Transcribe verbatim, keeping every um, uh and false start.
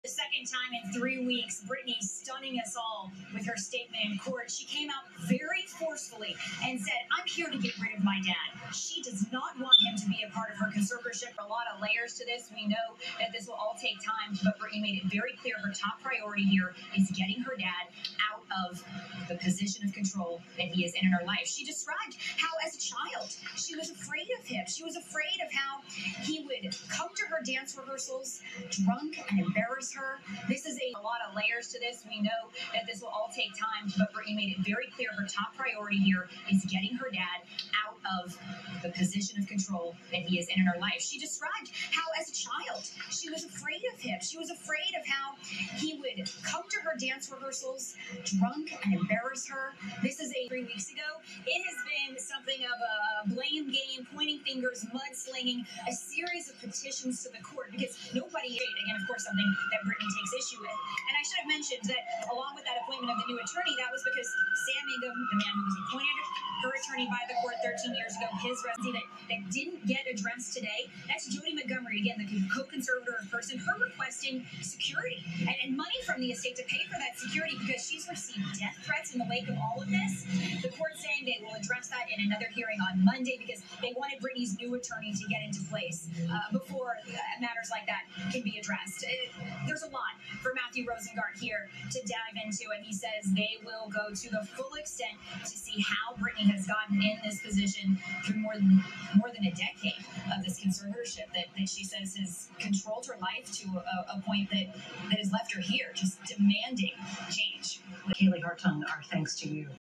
The second time in three weeks, Britney stunning us all with her statement in court. She came out very forcefully and said, "I'm here to get rid of my dad." She does not want him to be a part of her conservatorship. A lot of layers to this. We know that this will all take time, but Britney made it very clear her top priority here is getting her dad out of the position of control that he is in in her life. She described how, as a child, she was afraid of him. She was afraid of how he would come to her dance rehearsals drunk and embarrass her. This is a, a lot of layers to this. We know that this will all take time, but Britney made it very clear her top priority here is getting her dad out of the position of control that he is in in her life. She described how, as a child, she was afraid of him. She was afraid of how he would come to her dance rehearsals drunk and embarrass her. This is a three weeks ago. It has been something of a blame game, pointing fingers, mudslinging, a series of petitions to the court because nobody, again, of course, something that Britney takes issue with. And I should have mentioned that along with that appointment of the new attorney, that was because Sam Mangum, the man who was appointed her attorney by the court thirteen years ago, his residency that, that didn't get addressed today, that's Jody Montgomery, again, the co-conservator of person, her requesting security and, and money from the estate to pay for that security because she's received death threats in the wake of all of this. The court saying they will address that in another hearing on Monday because they wanted Britney's new attorney to get into place uh, before uh, matters like that can be addressed. It, there's a lot for Matthew Rosengart here to dive into, and he says they will go to the full extent to see how Britney has gotten in this position through more than more than a decade of this conservatorship that, that she says has controlled her life to a, a point that, that has left her here, just demanding change. Kaylee Hartung, our thanks to you.